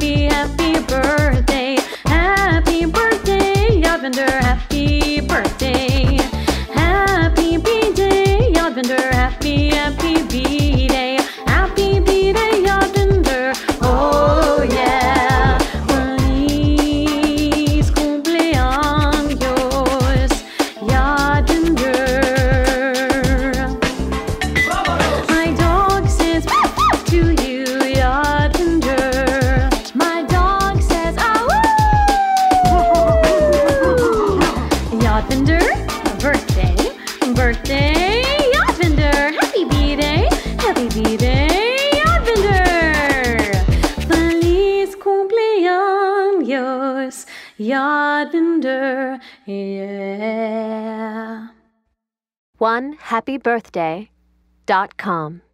happy birthday. Happy birthday, Yadvender, happy birthday. Happy B-Day, Yadvender, happy B-Day. Happy B-Day, Yadvender, oh yeah. Feliz cumpleaños, Yadvender. My dog says to you, Yadvender. My dog says Yadvender, birthday, birthday, Yadvender. Happy B-Day, Yadvender. Feliz cumpleaños, Yadvender, yeah. OneHappyBirthday.com